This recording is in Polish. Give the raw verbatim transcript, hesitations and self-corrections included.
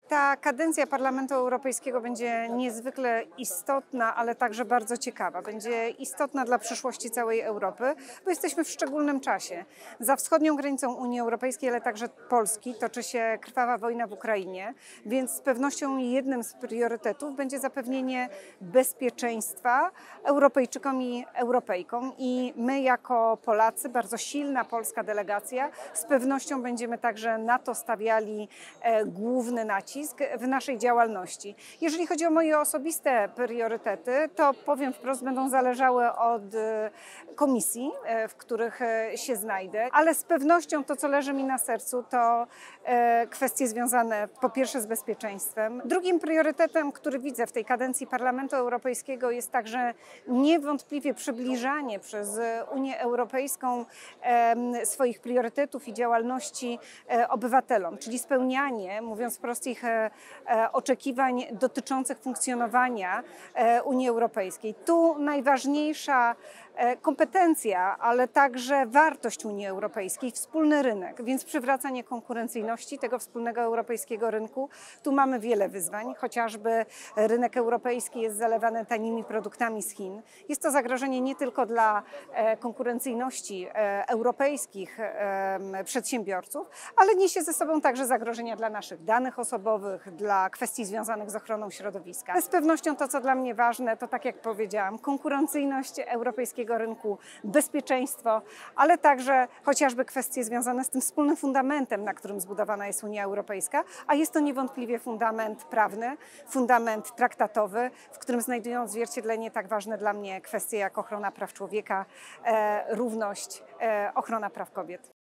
Ta kadencja Parlamentu Europejskiego będzie niezwykle istotna, ale także bardzo ciekawa. Będzie istotna dla przyszłości całej Europy, bo jesteśmy w szczególnym czasie. Za wschodnią granicą Unii Europejskiej, ale także Polski toczy się krwawa wojna w Ukrainie, więc z pewnością jednym z priorytetów będzie zapewnienie bezpieczeństwa Europejczykom i Europejkom. I my jako Polacy, bardzo silna polska delegacja, z pewnością będziemy także na to stawiali e, główny nacisk w naszej działalności. Jeżeli chodzi o moje osobiste priorytety, to powiem wprost, będą zależały od komisji, w których się znajdę, ale z pewnością to, co leży mi na sercu, to kwestie związane po pierwsze z bezpieczeństwem. Drugim priorytetem, który widzę w tej kadencji Parlamentu Europejskiego, jest także niewątpliwie przybliżanie przez Unię Europejską swoich priorytetów i działalności obywatelom, czyli spełnianie, mówiąc wprost, ich oczekiwań dotyczących funkcjonowania Unii Europejskiej. Tu najważniejsza kompetencja, ale także wartość Unii Europejskiej, wspólny rynek, więc przywracanie konkurencyjności tego wspólnego europejskiego rynku. Tu mamy wiele wyzwań, chociażby rynek europejski jest zalewany tanimi produktami z Chin. Jest to zagrożenie nie tylko dla konkurencyjności europejskich przedsiębiorców, ale niesie ze sobą także zagrożenia dla naszych danych osobowych, dla kwestii związanych z ochroną środowiska. Z pewnością to, co dla mnie ważne, to tak jak powiedziałam, konkurencyjność europejskiego rynku, bezpieczeństwo, ale także chociażby kwestie związane z tym wspólnym fundamentem, na którym zbudowana jest Unia Europejska, a jest to niewątpliwie fundament prawny, fundament traktatowy, w którym znajdują odzwierciedlenie tak ważne dla mnie kwestie jak ochrona praw człowieka, e, równość, e, ochrona praw kobiet.